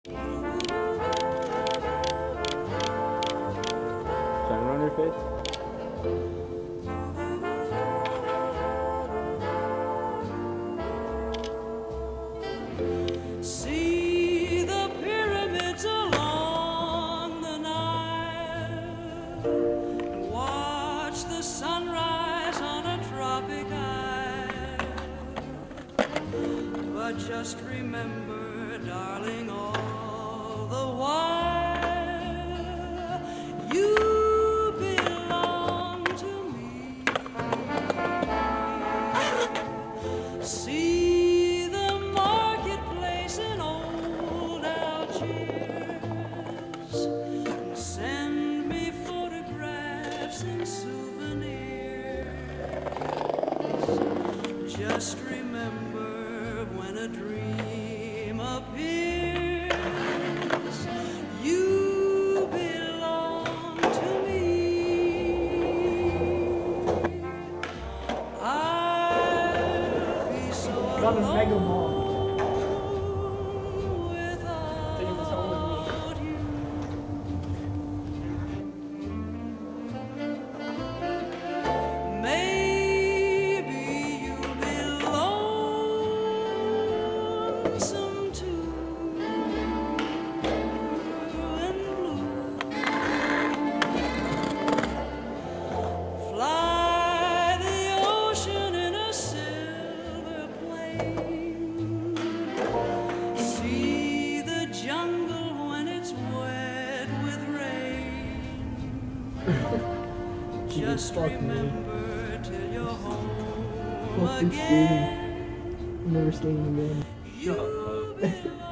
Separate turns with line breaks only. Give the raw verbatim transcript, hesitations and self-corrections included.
Sun on your face?
See the pyramids along the Nile, and watch the sunrise on a tropic isle. But just remember, darling, all the while you belong to me. See the marketplace in old Algiers, and send me photographs and souvenirs. Just remember, when a dream appears, you belong to me. I'll be so
Got a mega
alone
mall.
without you. Maybe you'll be lonesome too, and blue. Fly the ocean in a silver plane. See the jungle when it's wet with rain. Just
fuck me.
remember till you're home
Fuck this game.
again.
I'm never staying again.
You belong